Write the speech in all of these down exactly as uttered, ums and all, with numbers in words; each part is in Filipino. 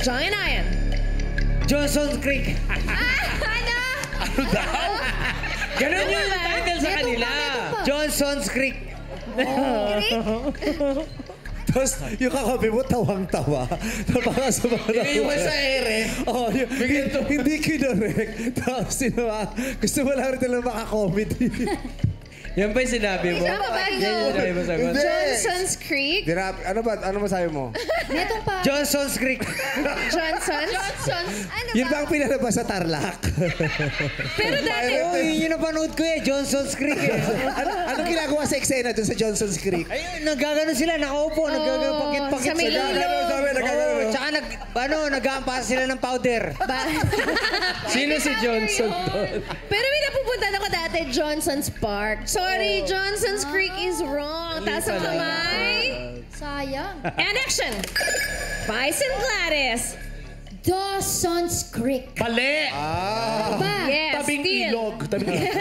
John and Ian. Johnson's Creek. Ah, ano? Ano daw? Ganun yung title sa kanila. Johnson's Creek. Creek? Tapos yung kakabi mo, tawang-tawa. Napakasama na. Yung sa ere. Oo, yung, hindi kinorek. Tapos sinawa, gusto mo lang rin talaga maka-comedy. Yan ba yung sinabi mo? Isa pa ba Yan yung sinabi mo sa Hindi. Johnson's Creek? Dirap, ano ba? Ano masabi mo? Netong pa. Johnson's Creek. Johnson's? Johnson's? Ano Yun ba? ba ang pinalabas sa Tarlac? Pero dati, Oh, yun yung napanood ko eh. Johnson's Creek eh. ano, anong ginagawa sa eksena dun sa Johnson's Creek? Ayun, nagagano sila. Nakaupo. Nagagano pakit-pakit sa may sila. ilog. Sabi, nagagano. Oo, tsaka nag, ano, nag-aampas sila ng powder. Ba? Sino si Johnson doon? Pero may napupunta ako dati, Johnson's Park. Sorry, Johnson's Creek is wrong. Taas ang kamay. Sayang. And action! Vice and Gladys. Dawson's Creek. Mali! Ba? Yes, Tabing still. ilog. Tabing ilog.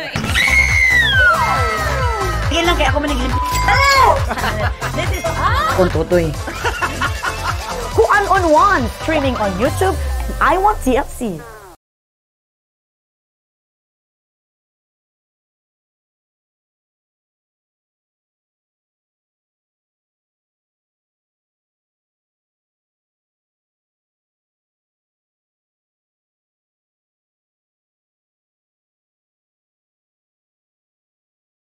Tingin lang kaya ako maniglim. This is Kung tutoy. Who I'm on one, streaming on YouTube, I Want T F C.